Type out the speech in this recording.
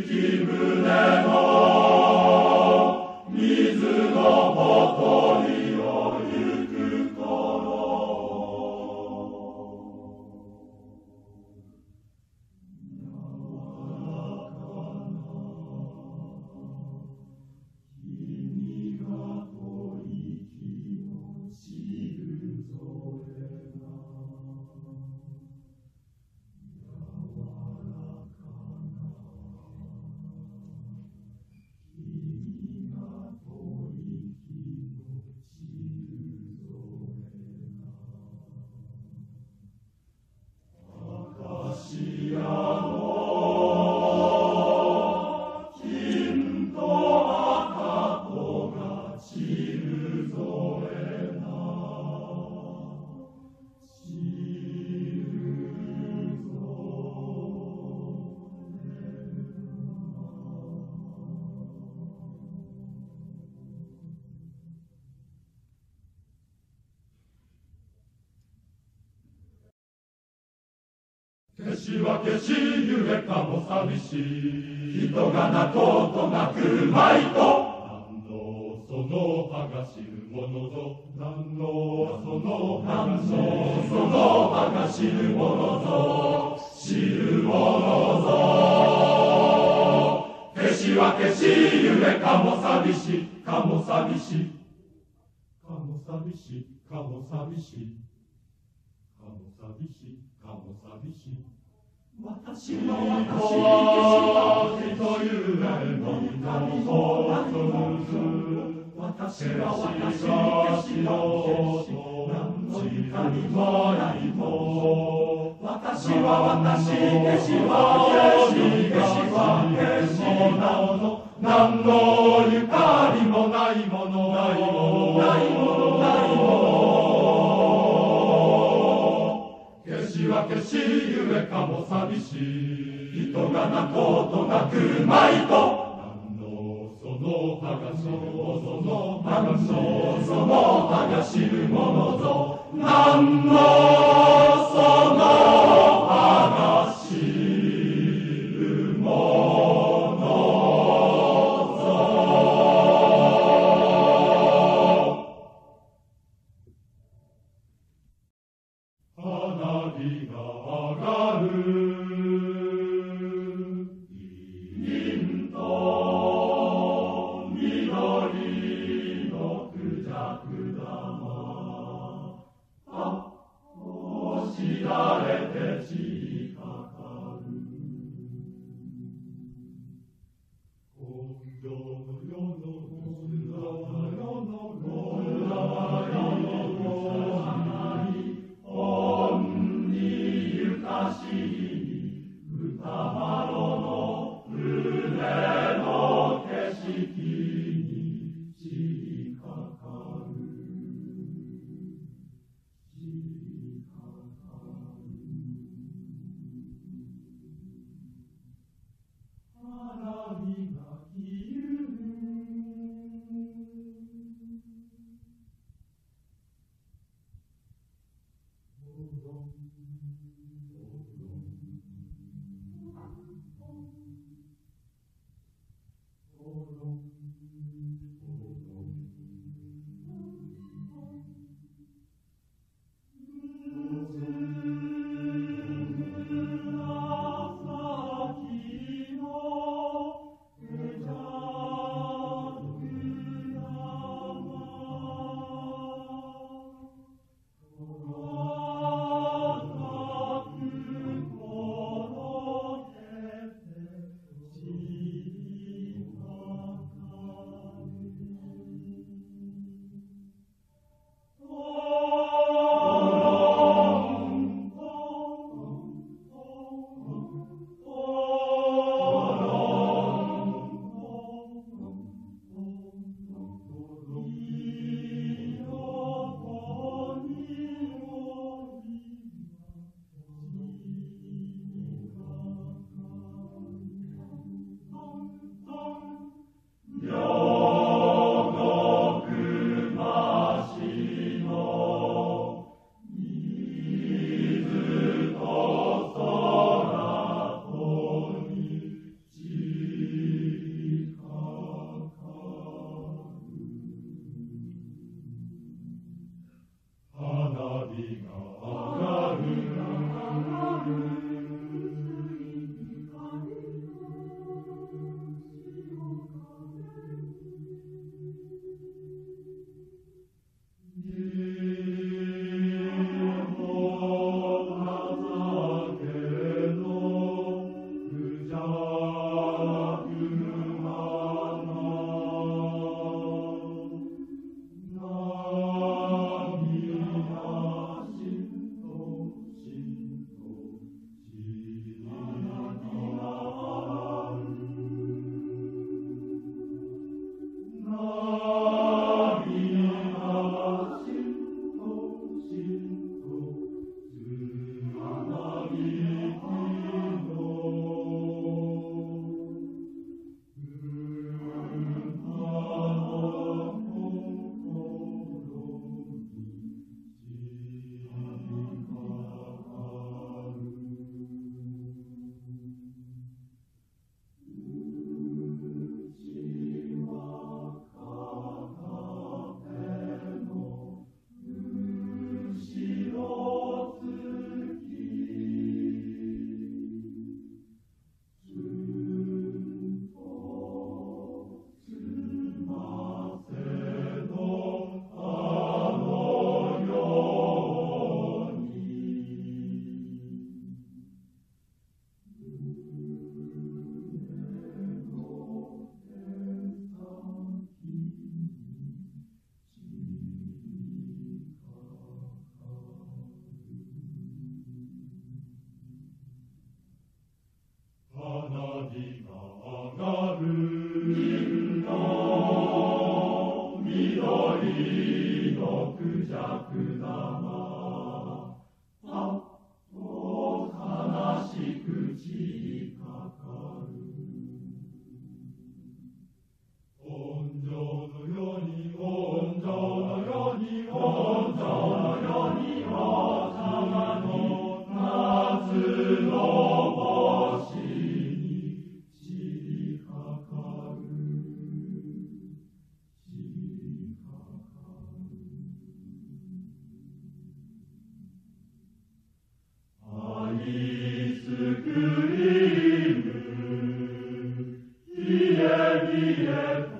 き胸の水のほとりを行く頃、君が吐息を退れな、消しは消しゆえかも寂しい、人が泣こうと泣くまいと、何のその葉が知るものぞ、何のその葉が知るものぞ、知るものぞ。消しは消しゆえかも寂しい、かも寂しい、かも寂しい、かも寂しい、かも寂しい、かも寂しい。私は人ゆえの神もなく、私は私何の痛みもないと、私は私消しは何のゆかりもないもの、ないもの、ないもの、ないもの。消しは消しゆえかも寂しい、人が泣こうと泣くまいと、何のその葉が知るものぞ、何のその葉が知るものぞ、何のその葉が知るものぞ。花火が上がる銀と緑のクジャク玉、押しられて散りかかる。今度の世の歌麿の船の景色に散りかかる、散りかかる。花火が消える、 へ